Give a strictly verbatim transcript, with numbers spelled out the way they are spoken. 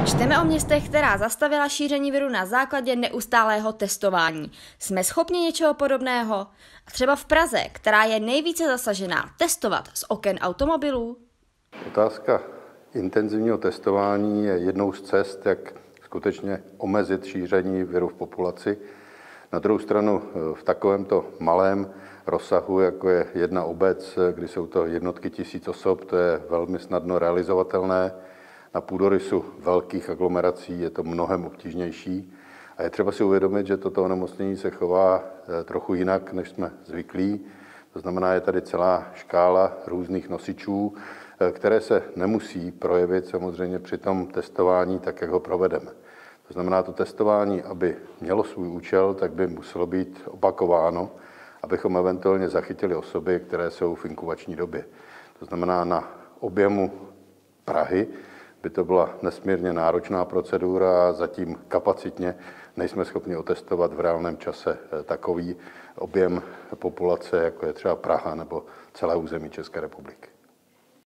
Čteme o městech, která zastavila šíření viru na základě neustálého testování. Jsme schopni něčeho podobného? A třeba v Praze, která je nejvíce zasažená, testovat z oken automobilů? Otázka intenzivního testování je jednou z cest, jak skutečně omezit šíření viru v populaci. Na druhou stranu v takovémto malém rozsahu, jako je jedna obec, kdy jsou to jednotky tisíc osob, to je velmi snadno realizovatelné. Na půdorysu velkých aglomerací je to mnohem obtížnější a je třeba si uvědomit, že toto onemocnění se chová trochu jinak, než jsme zvyklí. To znamená, je tady celá škála různých nosičů, které se nemusí projevit samozřejmě při tom testování tak, jak ho provedeme. To znamená, to testování, aby mělo svůj účel, tak by muselo být opakováno, abychom eventuálně zachytili osoby, které jsou v inkubační době. To znamená, na objemu Prahy by to byla nesmírně náročná procedura a zatím kapacitně nejsme schopni otestovat v reálném čase takový objem populace, jako je třeba Praha nebo celé území České republiky.